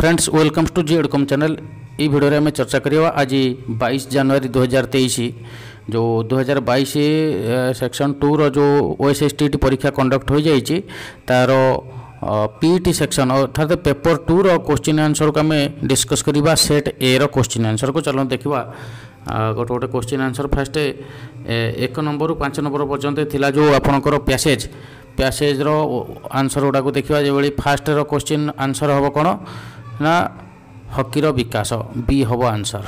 Friends welcome to जी एडकम channel. ये वीडियो रे हमें चर्चा करिया आज 22 जनवरी 2023 जो 2022 सेक्शन 2 रो जो OSSTT परीक्षा कंडक्ट हो जाइए तार पीईटी सेक्शन अर्थात पेपर 2 रो क्वेश्चन आंसर को आम डिस्कस करवा सेट ए रो क्वेश्चन आंसर को चलो देखा गोटे गोटे क्वेश्चन आंसर फास्ट 1 नंबर रु 5 नंबर पर्यंत थिला जो आपनकर पैसेज रो आंसर गुड़ा को देखा जो फास्ट रो क्वेश्चन आंसर हम कौन ना हकीर विकास बी हम आंसर।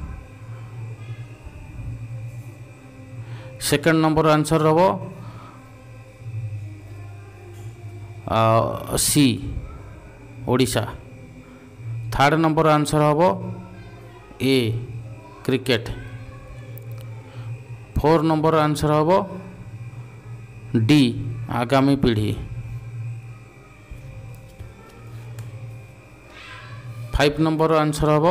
सेकंड नंबर आंसर हम C Odisha. Third number answer हम ए क्रिकेट। 4 नंबर आंसर हम डी आगामी पीढ़ी। 5 नंबर आंसर हम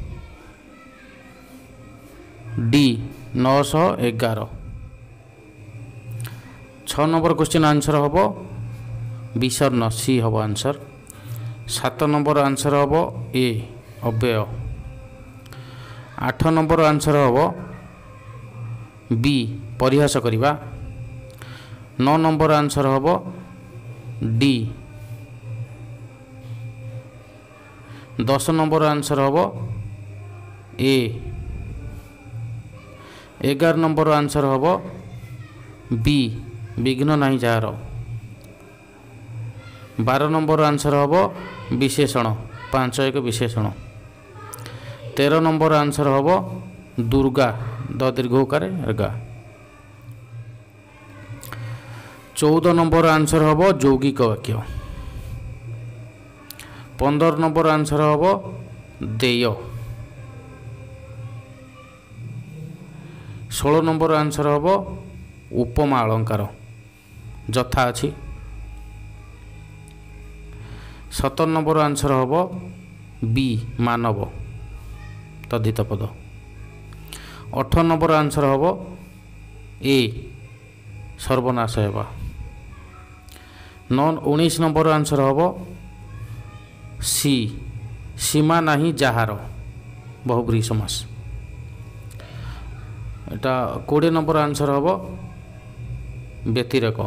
डी 911। 6 नंबर क्वेश्चन आंसर हम विसर्ण सी हम आंसर। 7 नंबर आंसर हम ए अव्यय। 8 नंबर आंसर हम बी परिहास करिबा। 9 नंबर आंसर हम डी। 10 नंबर आंसर हम ए। 11 नंबर आंसर हम बी विघ्न नहीं जार। 12 नंबर आंसर हम विशेषण 5 एक विशेषण। 13 नंबर आंसर हम दुर्गा द दीर्घकार गा। 14 नंबर आंसर हम यौगिक वाक्य। 15 नंबर आंसर हम देय। 16 नंबर आंसर हम उपमा अलंकार जथा अच्छी। 17 नंबर आंसर हम बी मानव तद्धित पद। 18 नंबर आंसर हम ए सर्वनाश हेबा। 19 नंबर आंसर हम सी सीमा नहीं जहार बहुब्रीहि समास। एटा 20 नंबर आंसर हम व्यतिरेक।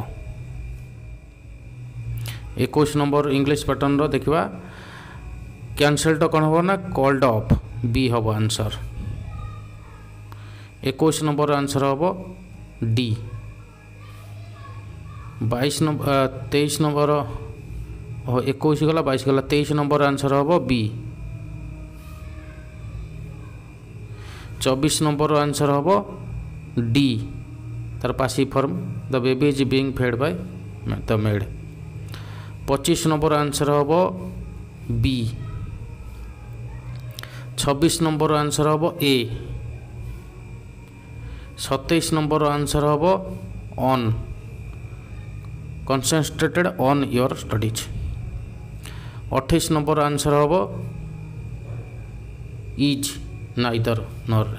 21 नंबर इंग्लिश पैटर्न रो देखा कैंसल्ड कौन हम ना कॉल्ड ऑफ बी हम आंसर। 21 नंबर आंसर हम डी। 22 नंबर 23 नंबर 21 गला 22 गला 23 नंबर आंसर हम बी। 24 नंबर आंसर हम डी तार passive form the baby is being fed by the maid. 25 number answer हम बी। 26 नंबर आंसर हम ए। 27 नंबर आंसर हम on concentrated on your studies. 28 number answer हम is neither nor.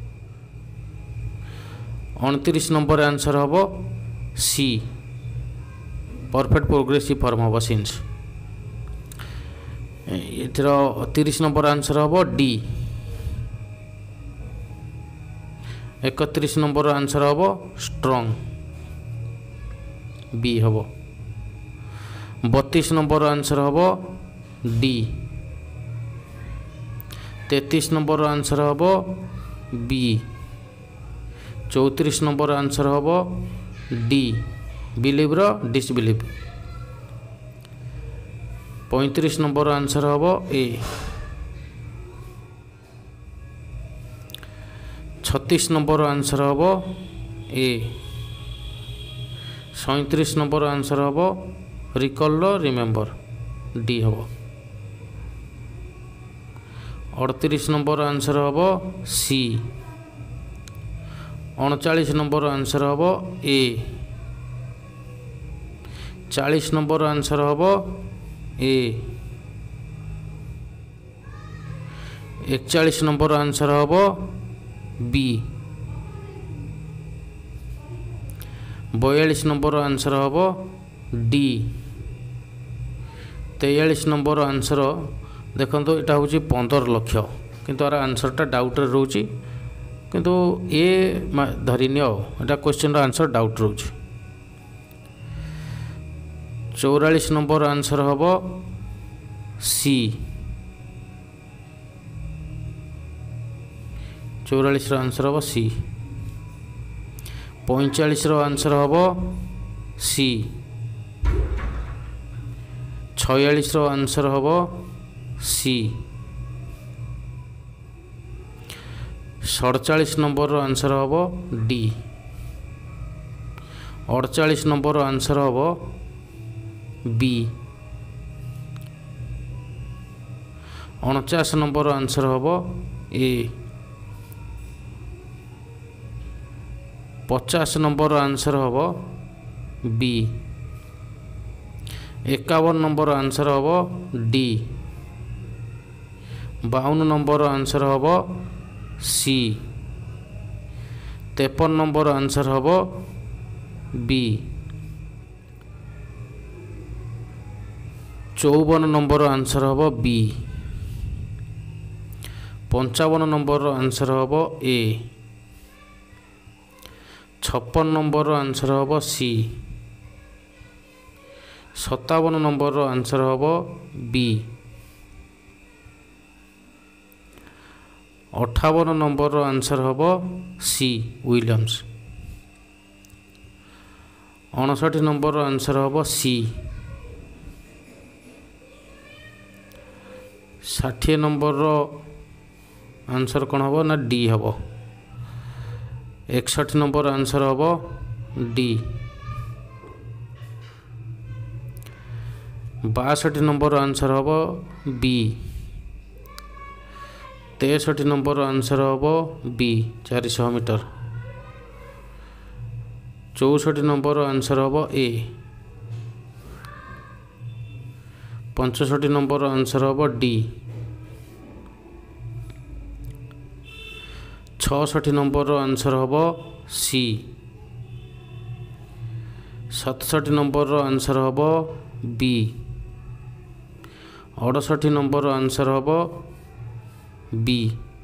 29 number answer हम C perfect progressive form हम since. इधर 30 number answer हम D. 31 number answer हम strong B हम। 32 नंबर आंसर हम डी। 33 नंबर आंसर हम बी। 34 नंबर आंसर हम D believe or disbelieve. 35 number answer हम ए। 36 नंबर आंसर हम ए। 37 नंबर आंसर हम रिकॉल रिमेंबर डी हम। 38 नंबर आंसर हम सी। 39 नंबर आंसर हम ए। 40 नंबर आंसर हम ए। 41 नंबर आंसर हम बी। 42 नंबर आंसर हम डी। 43 नंबर आंसर देखो यहाँ हूँ 15 लक्ष किंतु यार आंसरटा डाउट रोचे किंतु ए धरनी आटा क्वेश्चन आंसर डाउट रोचे। 44 नंबर आंसर हम सी। 44 आंसर हम सी। 45 आंसर हम सी। 46 आंसर हम सी। 47 नंबर आंसर हम डी। 48 नंबर आंसर हम बी। 49 नंबर आंसर हम ए। 50 नंबर आंसर हम बी। 51 नंबर आंसर हम डी। 52 नंबर आंसर हम सी। 53 नंबर आंसर हम बी। 54 नंबर आंसर हम बी। 55 नंबर आंसर हम ए। 56 नंबर आंसर हम सी। 57 नंबर आंसर हम बी। 58 नंबर आंसर हम सी विलियम्स। 59 नंबर आंसर हम सी। 60 नंबर आंसर कौन हम ना डी हम। 61 नंबर आंसर हम डी। 62 नंबर आंसर हम बी। 63 नंबर आंसर हम बी 400 मीटर। 64 नंबर आंसर हम ए। 65 नंबर आंसर हम डी। 66 नंबर आंसर हम सी। 67 नंबर आंसर हम बी। 68 नंबर आंसर हम बी।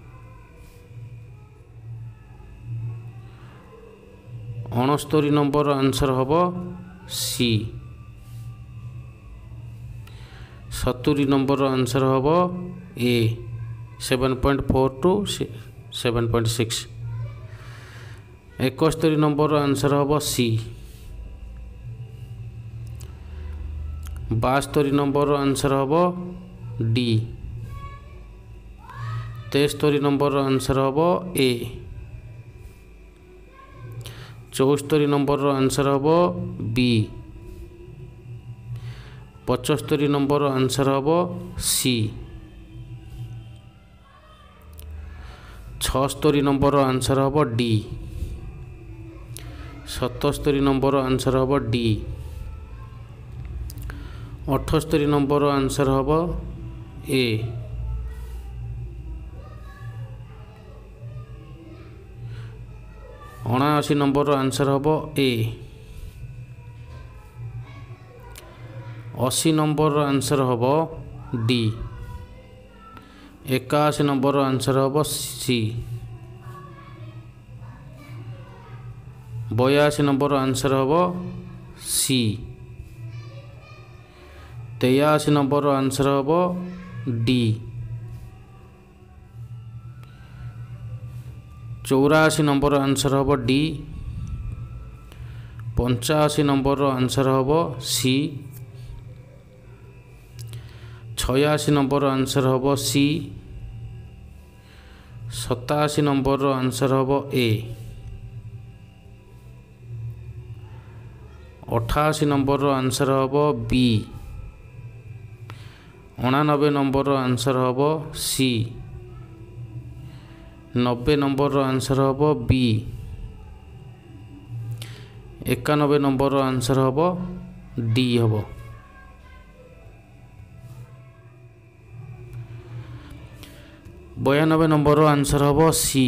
69 नंबर आंसर हम सी। 70 नंबर आंसर हम ए 7.4 टू 7.6। 71 नंबर आंसर हम सी। 72 नंबर आंसर हम डी। 73 नंबर आंसर हम ए। 74 नंबर आंसर हम बी। 75 नंबर आंसर हम सी। 76 नंबर आंसर हम डी। 77 नंबर आंसर हम डी। 78 नंबर आंसर हम ए। 79 नंबर आंसर हम ए। 80 नंबर आंसर हम डी। 81 नंबर आंसर हम सी। 82 नंबर आंसर हम सी। 83 नंबर आंसर हम डी। 84 नंबर आंसर हम डी। 85 नंबर आंसर हम सी। 86 नंबर आंसर हम सी। 87 नंबर आंसर हम ए। 88 नंबर आंसर हम बी। 89 नंबर आंसर हम सी। 90 नंबर आंसर हम बी। 91 नंबर आंसर हम डी हम। 92 नंबर आंसर हम सी।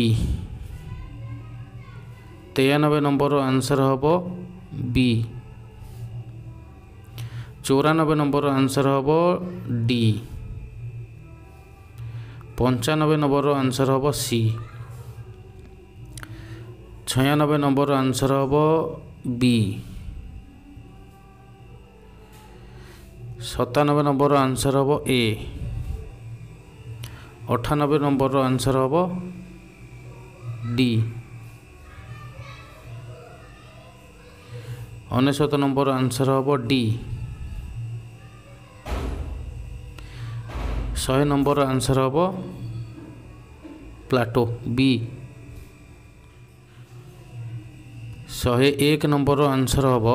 93 नंबर आंसर हम बी। 94 नंबर आंसर हम डी। 95 नंबर आंसर हम सी। 96 नंबर आंसर हम बी। 97 नंबर आंसर हम ए। 98 नंबर आंसर हम डी। 99 नंबर आंसर हम डी। 100 नंबर आंसर हम प्लाटो बी। 101 नंबर आंसर हम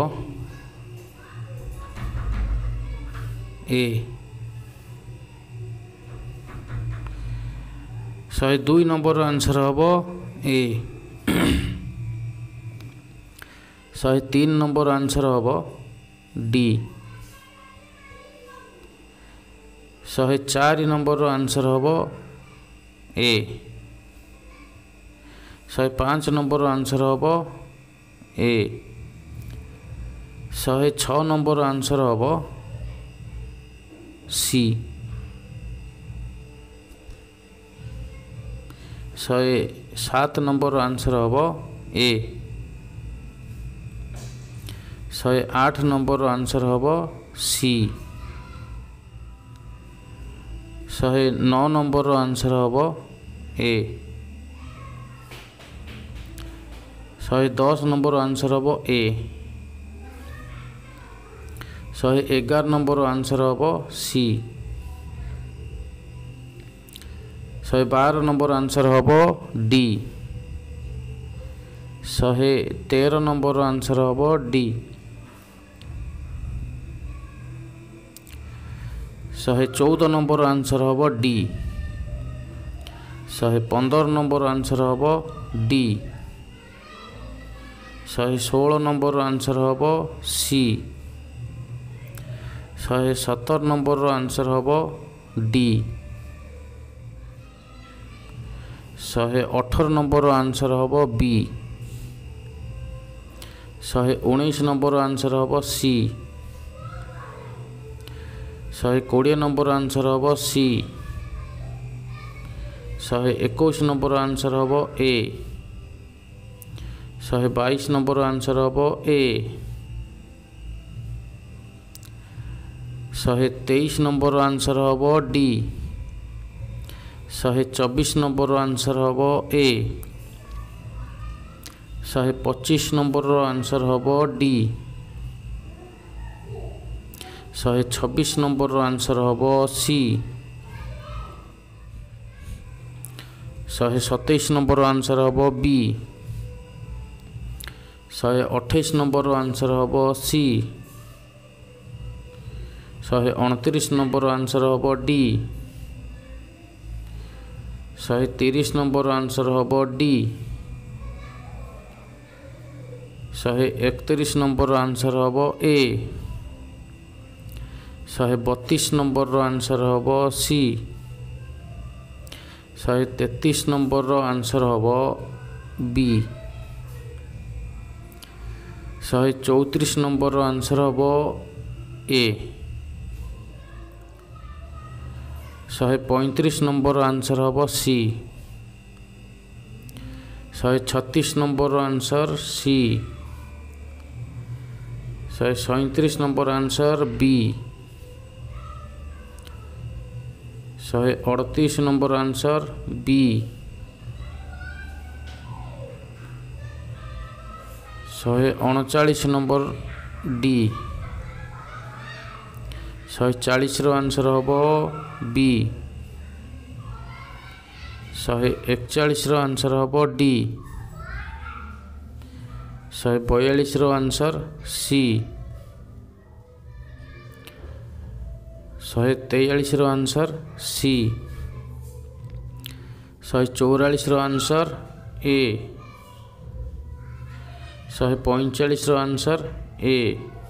ए। 102 नंबर आंसर हम ए। 103 नंबर आंसर हम डी। 104 नंबर आंसर हम ए। 105 नंबर आंसर हम ए। 106 नंबर आंसर हम सी। 107 नंबर आंसर हम ए। 108 नंबर आंसर हम सी। 109 नंबर आंसर हम ए। 110 नंबर आंसर हम ए। 111 नंबर आंसर हम सी। 112 नंबर आंसर हम डी। 113 नंबर आंसर हम डी। 114 नंबर आंसर हम डी। 115 नंबर आंसर हम डी। 116 नंबर आंसर हम सी। 117 नंबर आंसर हम डी। 118 नंबर आंसर हम बी। 119 नंबर आंसर हम सी। 120 नंबर आंसर हम सी। 121 नंबर आंसर हम ए। 122 नंबर आंसर हम ए। 123 नंबर आंसर हम डी। 124 नंबर आंसर हम ए। 125 नंबर आंसर हम डी। 126 नंबर आंसर हम सी। 127 नंबर आंसर हम बी। 128 नंबर आंसर हम सी। 129 नंबर आंसर हम डी। 130 नंबर आंसर हम डी। 131 नंबर आंसर हम ए। 132 नंबर आंसर हम सी। 133 नंबर आंसर हम बी। 134 नंबर आंसर हम ए। 135 नंबर आंसर हम सी। 136 number answer C. 137 number answer B. 138 number answer B. 139 number D. 140 answer हम B. 141 answer हम D. 142 answer C. 143 answer C. 144 answer A. 145 answer A.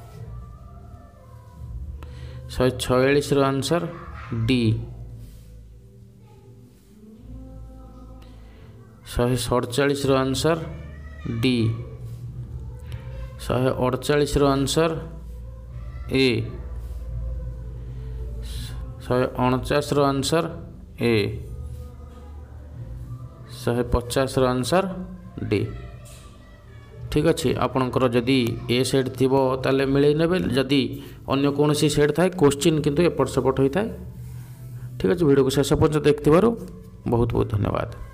146 answer D. 147 answer D. 148 answer A. 149 answer A. 150 answer D. ठीक अच्छे आपणकर जदि ए set थी ताले मिले ने जदि अन्य कौन सी सेट थाए क्वेश्चन किंतु एपट सेपट होता है। ठीक अच्छे वीडियो को शेष पर्यंत देखिथार बहुत बहुत धन्यवाद।